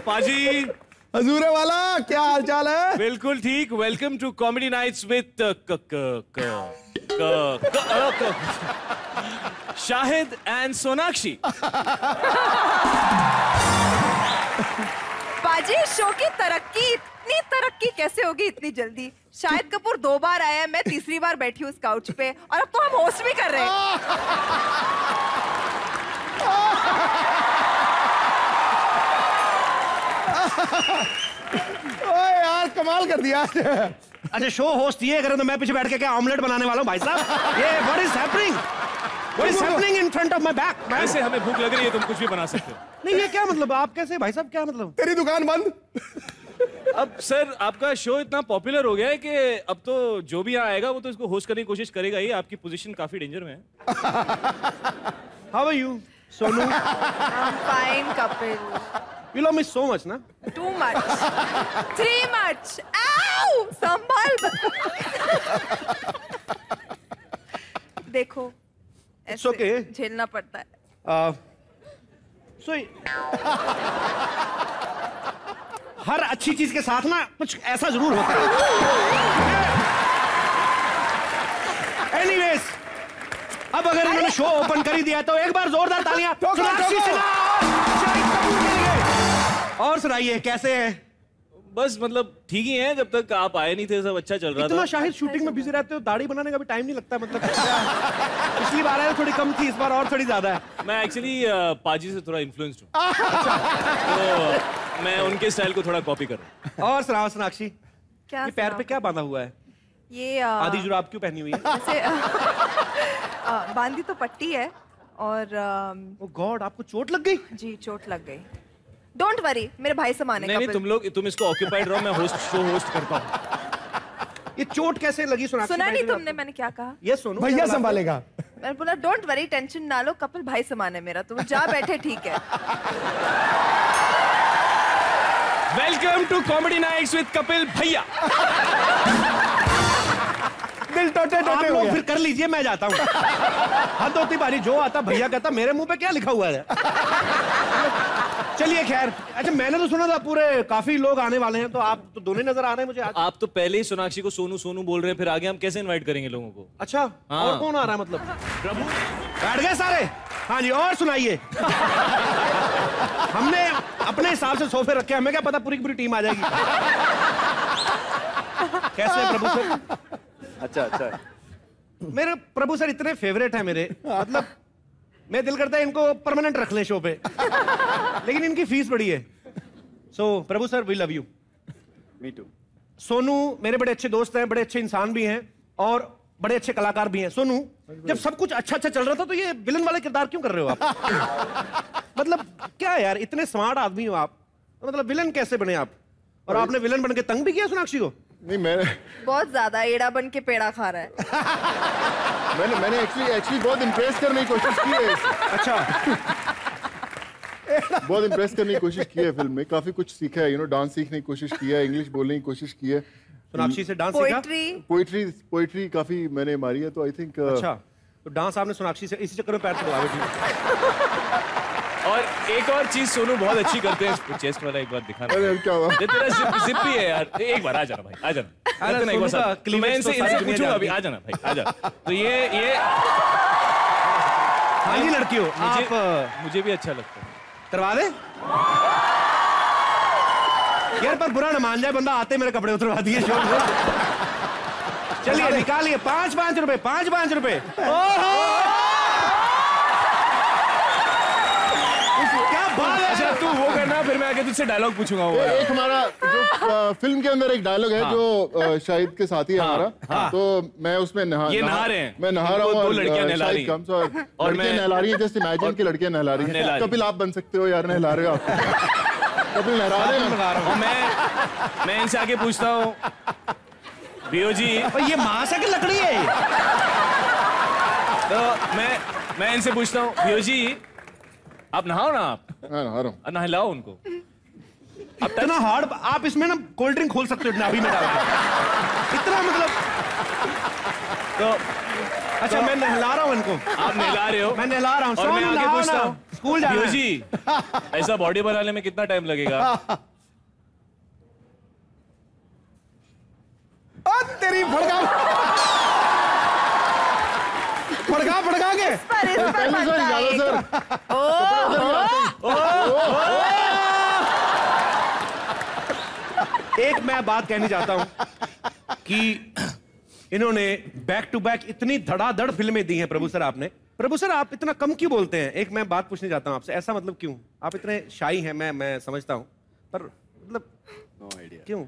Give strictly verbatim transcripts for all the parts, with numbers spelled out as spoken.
पाजी हजूरे वाला, क्या हाल चाल है? बिल्कुल ठीक। Welcome to comedy nights with Shahid and Sonakshi. पाजी, शो की तरक्की इतनी तरक्की कैसे होगी इतनी जल्दी? शाहिद कपूर दो बार आया है, मैं तीसरी बार बैठी हूँ इस काउच पे, और अब तो हम होस्ट भी कर रहे हैं। ओए यार, कमाल कर दिया। अच्छा, शो होस्ट ये करें तो मैं पीछे बैठ के क्या ऑमलेट बनाने वाला हूँ भाई साहब? ये what is happening? What is happening in front of my back? वैसे हमें भूख लग रही है, तुम कुछ भी बना सकते हो। नहीं, ये क्या मतलब? आप कैसे भाई साहब, क्या मतलब? तेरी दुकान बंद। अब सर, आपका शो इतना पॉपुलर हो गया है कि अब तो जो भी यहाँ आएगा वो तो इसको होस्ट करने की कोशिश करेगा ही। आपकी पोजीशन काफी डेंजर में है। How are you Sonu? Fine Kapil. You love me so much, ना? Too much. Too much. Ow! संभाल। देखो, It's okay. झेलना पड़ता है। Uh, so, हर अच्छी चीज के साथ ना कुछ ऐसा जरूर होता है। Anyways, अब अगर इन्होंने शो ओपन कर ही दिया तो एक बार जोरदार तालियां सोनाक्षी सिन्हा और सुनाइए, कैसे है? बस मतलब ठीक ही है, जब तक आप आए नहीं थे सब अच्छा चल रहा इतना था। शाहिद शूटिंग में बिजी रहते हो, दाढ़ी बनाने का भी टाइम नहीं लगता मतलब? पिछली बार आए थोड़ी कम थी, इस बार और थोड़ी ज्यादा है। मैं एक्चुअली पाजी से थोड़ा इन्फ्लुएंस्ड हूँ, तो मैं उनके स्टाइल को थोड़ा कॉपी कर रहा हूँ। और सुनाओ सोनाक्षी, क्या ये पैर पे क्या बांधा हुआ है? ये आ, आधी जुराब क्यों पहनी हुई है? ऐसे आ, बांधी तो पट्टी है और ओ गॉड, आपको चोट लग गई? जी, चोट लग गई। डोंट वरी, मेरे भाई से माने। नहीं नहीं, तुम लोग तुम इसको ऑक्यूपाइड रहो, मैं होस्ट शो होस्ट करता हूँ। ये चोट कैसे लगी सोनाक्षी? सुना नहीं तुमने मैंने क्या कहा? ये सोनू भैया संभालेगा। मैंने बोला डोंट वरी, टेंशन ना लो, कपिल भाई से माने मेरा, तुम जा बैठे, ठीक है। Welcome to comedy nights with Kapil भैया। दिल टोटे आप टोटे हो लोग गया। फिर कर लीजिए, मैं जाता हूँ। हद होती बारी, जो आता भैया कहता, मेरे मुंह पे क्या लिखा हुआ है? चलिए खैर, अच्छा मैंने तो सुना था पूरे काफी लोग आने वाले हैं, तो आप तो दोनों नजर आ रहे हैं मुझे आज। आप तो पहले ही सोनाक्षी को सोनू सोनू बोल रहे हैं, फिर आगे हम कैसे इनवाइट करेंगे लोगों को? अच्छा, हाँ। और कौन आ रहा है मतलब? प्रभु बैठ गए सारे? हाँ जी, और सुनाइए। हमने अपने हिसाब से सोफे रखे, हमें क्या पता पूरी की पूरी टीम आ जाएगी। कैसे प्रभु सर? अच्छा अच्छा। मेरे प्रभु सर इतने फेवरेट हैं मेरे, मतलब मैं दिल करता है इनको परमानेंट रख लें शो पे, लेकिन इनकी फीस बड़ी है। So so, Prabhu sir, we love you. Me too. Sonu मेरे बड़े अच्छे दोस्त हैं, बड़े अच्छे इंसान भी हैं और बड़े अच्छे कलाकार भी हैं। सोनू, जब सब कुछ अच्छा अच्छा चल रहा था तो ये विलन वाले किरदार क्यों कर रहे हो आप? मतलब क्या यार, इतने स्मार्ट आदमी हो आप, तो मतलब विलन कैसे बने आप? और आपने विलन बन के तंग भी किया सोनाक्षी को? नहीं, मैंने बहुत ज्यादा एड़ा बन के पेड़ा खा रहा है। मैंने मैंने एक्चुअली एक्चुअली बहुत इम्प्रेस करने की कोशिश की है। अच्छा। बहुत इम्प्रेस करने की कोशिश की है फिल्म में, काफी कुछ सीखा है, यू नो, डांस सीखने की कोशिश की है, इंग्लिश बोलने की कोशिश की है। सोनाक्षी से डांस सीखा? पोएट्री पोइट्री पोइट्री काफी मैंने मारी है, तो आई थिंक अच्छा, तो डांस आपने सोनाक्षी से इसी चक्कर में पैर तोड़ा बैठी। और एक और चीज सोनू बहुत अच्छी करते हैं, चेस्ट वाला एक बार दिखाना। अरे क्या हुआ? ये तेरा जिप जिप भी है यार, एक बार आ जाना भाई, आ जाना। अरे करते ना एक बार सोनू का साथ। तो मैं cleavage इनसे तो सारी इनसे दुनिया पूछूंगा अभी, जानती आ जाना भाई, आ जा। तो ये ये हाँ जी लड़कियों, मुझे, आप मुझे भी अच्छा लगता है। करवा दे यार, पर बुरा न मान जाए बंदा, आते मेरे कपड़े उतरवा दिए शो में। चलिए निकालिए, पांच पांच रुपए, पांच पांच रुपए। क्या बात है? अच्छा तू वो करना, फिर मैं आके तुझसे डायलॉग पूछूंगा। वो एक हमारा जो आ, फिल्म के अंदर एक डायलॉग है जो आ, शाहिद के साथ ही है हमारा, तो मैं उसमें नहा ये नहा रहे हैं, मैं नहा रहा हूँ दो और लड़कियां नहला रही हैं। और और लड़कियां मैं- नहला रही हैं, जस्ट इमेजिन की लड़कियां नहला रही नहला हैं। रही कपिल आप बन सकते हो यार, नहला रहे हो आप। कपिल नहला रहे हैं। और मैं मैं इनसे आके पूछता हूँ, बीओ जी, ये मांस है कि लकड़ी है? तो मैं मैं इनसे पूछता हूँ, बीओ जी आप नहाओ ना, आप हाँ, नहा रहा हूँ। नहलाओ उनको। अब इतना हार्ड, आप इसमें ना कोल्ड ड्रिंक खोल सकते हो इतना अभी में डाल के। इतना मतलब तो अच्छा मैं नहला रहा हूँ इनको। आप नहला रहे हो, मैं नहला रहा हूँ। और मैं आगे पूछता हूँ स्कूल जाना है। जी, ऐसा बॉडी बनाने में कितना टाइम लगेगा? तेरी फड़का फड़का फड़का के पर इस पर पहले सर, बनता है ज्यादा एक। सर। एक मैं बात कहनी चाहता हूं कि इन्होंने बैक टू बैक इतनी धड़ाधड़ फिल्में दी हैं प्रभु सर आपने। प्रभु सर आप इतना कम क्यों बोलते हैं? एक मैं बात पूछने चाहता हूं आपसे, ऐसा मतलब क्यों? आप इतने शाई हैं, मैं मैं समझता हूं, पर मतलब क्यों?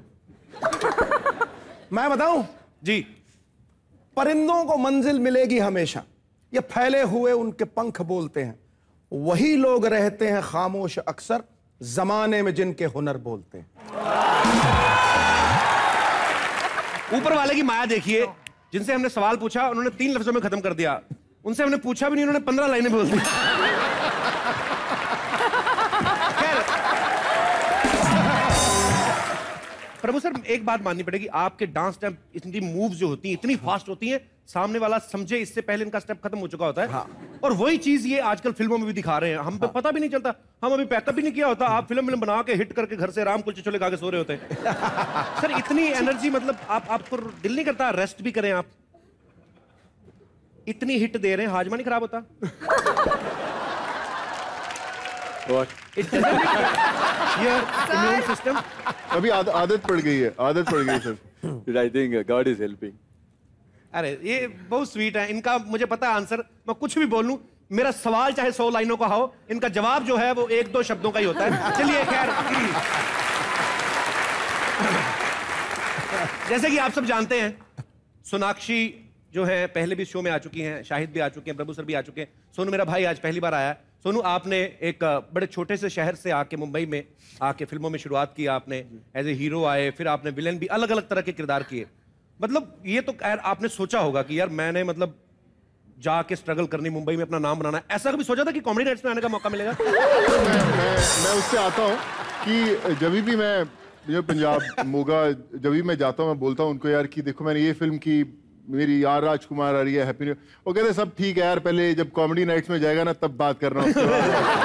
मैं बताऊं जी। परिंदों को मंजिल मिलेगी हमेशा, ये फैले हुए उनके पंख बोलते हैं। वही लोग रहते हैं खामोश अक्सर, जमाने में जिनके हुनर बोलते हैं। ऊपर वाले की माया देखिए, जिनसे हमने सवाल पूछा उन्होंने तीन लफ्जों में खत्म कर दिया, उनसे हमने पूछा भी नहीं, उन्होंने पंद्रह लाइनें बोल दी। खैर प्रभु सर एक बात माननी पड़ेगी, आपके डांस स्टेप इतनी मूव्स जो होती हैं इतनी फास्ट होती हैं, सामने वाला समझे इससे पहले इनका स्टेप खत्म हो चुका होता है। हाँ। और वही चीज ये आजकल फिल्मों में भी दिखा रहे हैं, हम पे हाँ। पता भी नहीं चलता, हम अभी पैकअप भी नहीं किया होता, आप फिल्म फिल्म बना के हिट करके घर से राम कुलचे छोले खा के सो रहे होते हैं। सर इतनी एनर्जी, मतलब आप आपको दिल नहीं करता रेस्ट भी करें? आप इतनी हिट दे रहे हैं, हाजमा नहीं खराब होता? It doesn't your immune system? अभी आद, आदत पड़ गई है, आदत पड़ गई sir. I think God is helping. अरे ये बहुत स्वीट है इनका, मुझे पता है आंसर, मैं कुछ भी बोलूं, मेरा सवाल चाहे सौ लाइनों का हो, इनका जवाब जो है वो एक दो शब्दों का ही होता है। चलिए खैर, जैसे कि आप सब जानते हैं, सोनाक्षी जो है पहले भी शो में आ चुकी हैं, शाहिद भी आ चुके हैं, प्रभु सर भी आ चुके हैं, सोनू मेरा भाई आज पहली बार आया है। सोनू आपने एक बड़े छोटे से शहर से आके मुंबई में आके फिल्मों में शुरुआत की, आपने एज ए हीरो आए, फिर आपने विलेन भी, अलग अलग तरह के किरदार किए। मतलब ये तो यार आपने सोचा होगा कि यार मैंने मतलब जाके स्ट्रगल करनी, मुंबई में अपना नाम बनाना, ऐसा कभी सोचा था कि कॉमेडी नाइट्स में आने का मौका मिलेगा? मैं, मैं, मैं उससे आता हूँ कि जब भी मैं जो पंजाब मोगा जब भी मैं जाता हूँ, मैं बोलता हूँ उनको यार कि देखो मैंने ये फिल्म की, मेरी यार राजकुमार आ रही है, हैप्पी न्यू। वो कहते सब ठीक है यार, पहले जब कॉमेडी नाइट्स में जाएगा ना तब बात करना उसके बाद।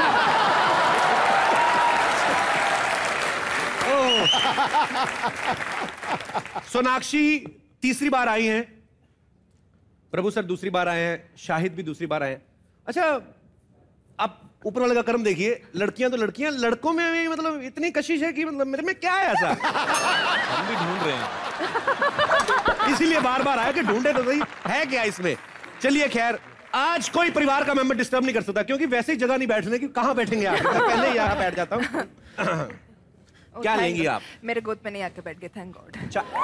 सोनाक्षी तीसरी बार आई हैं, प्रभु सर दूसरी बार आए हैं, शाहिद भी दूसरी बार आए हैं। अच्छा आप ऊपर वाले का कर्म देखिए, लड़कियां तो लड़कियां, लड़कों में भी मतलब इतनी कशिश है कि मतलब मेरे में क्या है ऐसा? हम भी ढूंढ रहे हैं, इसीलिए बार बार आया कि ढूंढे तो सही है क्या इसमें। चलिए खैर, आज कोई परिवार का मेंबर डिस्टर्ब नहीं कर सकता, क्योंकि वैसे ही जगह नहीं बैठने की, कहां बैठेंगे आप? मैं पहले ही यहाँ बैठ जाता हूँ। क्या लेंगी आप? मेरे गोद में नहीं आके बैठ गए, thank God.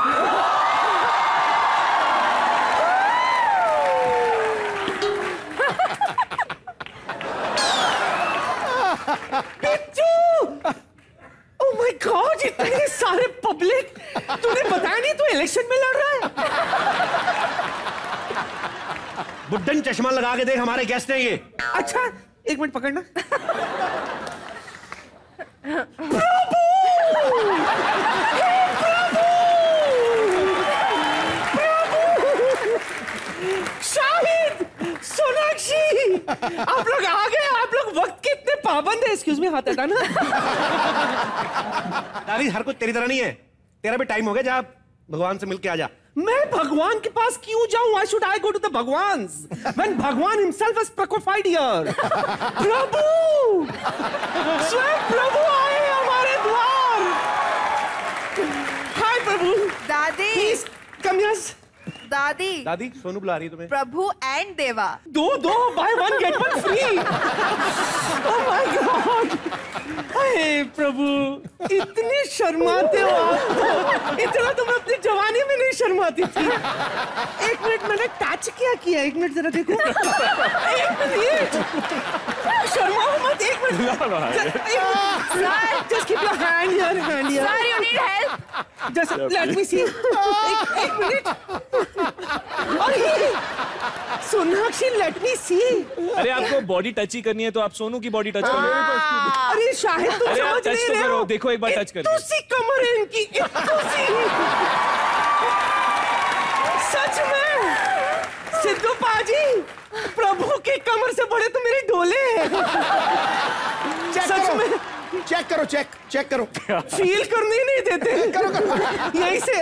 Oh my God, इतने सारे पब्लिक, तूने बताया नहीं तू इलेक्शन में लड़ रहा है? बुड्ढन चश्मा लगा के देख, हमारे गेस्ट हैं ये। अच्छा एक मिनट पकड़ना। शाहिद, सोनाक्षी, आप लोग आ गए, आप लोग वक्त के इतने पाबंद है। एक्सक्यूज मी, हाथ हटाना। दादी हर कुछ तेरी तरह नहीं है, तेरा भी टाइम हो गया, जा भगवान से मिलके आ जा। मैं भगवान के पास क्यों जाऊं? Why should I go to the भगवान? When भगवान himself was crucified here. प्रभु, स्वयं प्रभु आए हमारे द्वार। हाय प्रभु। दादी, Please come here. दादी, दादी सोनू बुला रही है तुम्हें। प्रभु एंड देवा। दो दो buy one get one free. Oh my God. हे प्रभु, इतने शर्माते हो आप, इतना तो मैं अपनी जवानी में नहीं शर्माती थी। एक मिनट, मैंने टच क्या किया? एक मिनट जरा देखो। एक मिनट, शर्माओ मत, एक minute. Just keep your hand here, hand here. Sir, you need help? Just let me see. एक एक मिनट। अरे सोनाक्षी, लेट मी सी। अरे आपको बॉडी टच ही करनी है तो आप सोनू की बॉडी टच कर लो। अरे शाहिद, तुम अरे आप समझ टच नहीं तो रहे करो, हो। देखो एक बार टच करके। इतनी सी कमर है इनकी, इतनी सी। सच में, सिद्धू पाजी, प्रभु की कमर से बड़े तो मेरे डोले हैं। चेक सच करो, में चेक करो, चेक चेक करो। फील करने ही नहीं देते। करो करो यहीं से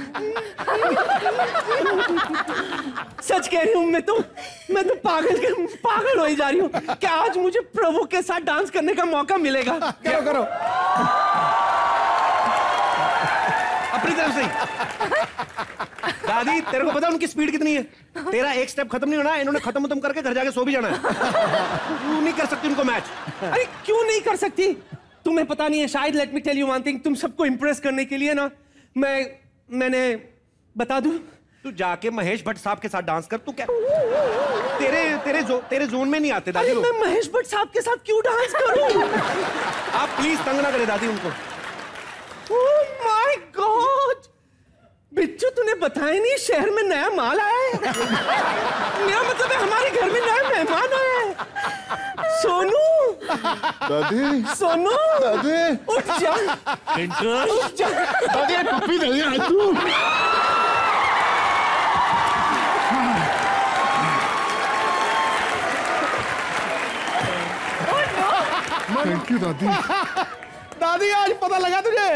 सच कह रही हूँ, मैं तो मैं तो पागल के पागल हो ही जा रही हूँ। क्या आज मुझे प्रभु के साथ डांस करने का मौका मिलेगा? करो करो अपनी तरफ से ही। दादी तेरे को पता है उनकी स्पीड कितनी है? तेरा एक स्टेप खत्म नहीं होना, इन्होंने खत्म खत्म करके घर जाके सो भी जाना है। तू नहीं कर सकती उनको मैच। अरे क्यों नहीं कर सकती? तुम्हें पता नहीं है शायद। Let me tell you one thing, तुम सबको इंप्रेस करने के लिए ना मैं मैंने बता दूं, तू जाके महेश भट्ट साहब के साथ डांस कर। तू क्या तेरे तेरे जो तेरे जोन में नहीं आते दादी अरे लोग। मैं महेश भट्ट साहब के साथ क्यों डांस करूं? आप प्लीज तंग ना करें दादी उनको। ओह माय गॉड, बिच्छू तूने बताया नहीं शहर में नया माल आया है। मेरा मतलब है हमारे घर में नया मेहमान आया है। सोनू, दादी सोनू, दादी उठ जा, उठ जा। दादी टोपी दे दे तू। थैंक यू दादी। दादी आज पता लगा तुझे?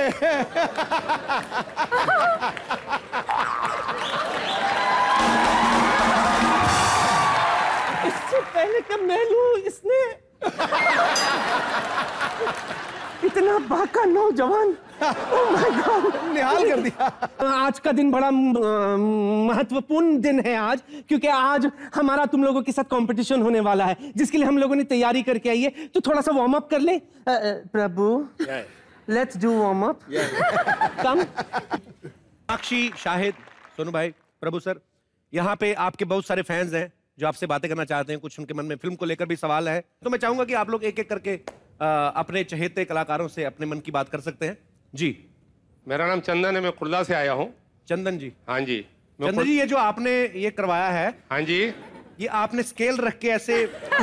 इससे पहले कि मैं लूं, इसने इतना बाका नौजवान, ओह माय गॉड, निहाल कर दिया। आज का दिन बड़ा म, महत्वपूर्ण दिन है आज, क्योंकि आज हमारा तुम लोगों के साथ कंपटीशन होने वाला है, जिसके लिए हम लोगों ने तैयारी करके आई है। तो थोड़ा सा वार्म अप कर ले। Uh, uh, Prabhu, let's do warm up. Come. Sakshi, Shahid, Sonu भाई, प्रभु सर, यहाँ पे आपके बहुत सारे फैंस हैं जो आपसे बातें करना चाहते हैं। कुछ उनके मन में फिल्म को लेकर भी सवाल है, तो मैं चाहूंगा कि आप लोग एक एक करके आ, अपने चहेते कलाकारों से अपने मन की बात कर सकते हैं। जी, मेरा नाम चंदन है, मैं खुर्दा से आया हूँ। चंदन जी। हाँ जी। मैं चंदन जी, ये जो आपने ये करवाया है, हाँ जी, ये आपने स्केल रख के ऐसे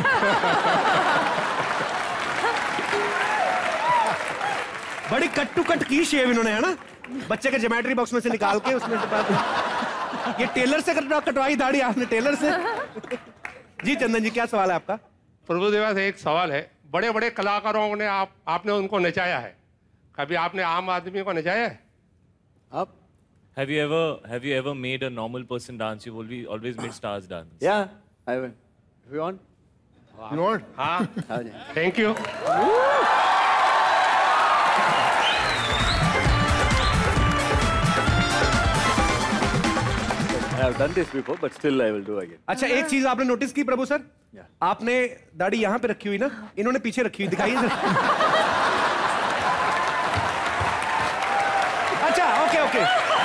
बड़ी कट टू कट की शेव इन्होंने, है ना, बच्चे के ज्योमेट्री बॉक्स में से निकाल के उसमें ये टेलर से कट- कटवाई दाढ़ी आपने, टेलर से। जी चंदन जी, क्या सवाल है आपका? प्रभुदेवा से एक सवाल है। बड़े बड़े कलाकारों ने आप आपने उनको नचाया है, कभी आपने आम आदमी को नचाया है? Up? Have you ever have you ever made a normal person dance? You've always always made stars dance. Yeah, I will. If you want. You know what? हाँ, हाँ जी। Thank you. I have done this before, but still I will do again. अच्छा, एक चीज आपने notice की प्रभु sir, Yeah. आपने दाढ़ी यहाँ पे रखी हुई ना, इन्होंने पीछे रखी हुई, दिखाइए जरा। अच्छा, okay okay.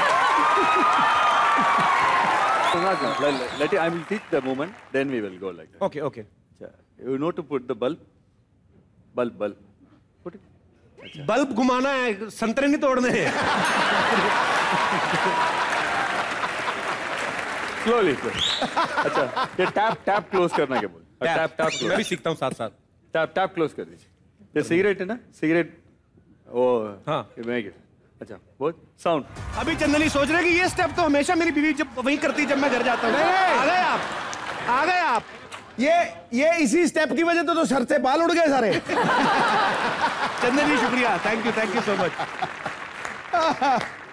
So not now. Let, let- let it, I will teach the movement, then we will go like that. Okay okay. अच्छा, you know to put the bulb, bulb, bulb. Put it. Bulb घुमाना है, संतरे नहीं तोड़ने हैं। Slowly, slowly. अच्छा, ये tap tap close करना क्या बोल? टैप टैप मैं भी क्लोज. सीखता हूँ साथ साथ। टैप टैप क्लोज कर दीजिए. ये सिगरेट है ना? सिगरेट. ओ. हाँ। ये मैं अच्छा, बहुत साउंड. अभी चंदनी सोच रहे कि ये स्टेप तो हमेशा मेरी बीवी जब वही करती जब मैं घर जाता हूँ। आ गए आप, आ गए आप। ये ये इसी स्टेप की वजह तो, तो सर से बाल उड़ गए सारे। चंदन जी शुक्रिया, thank you, thank you so much.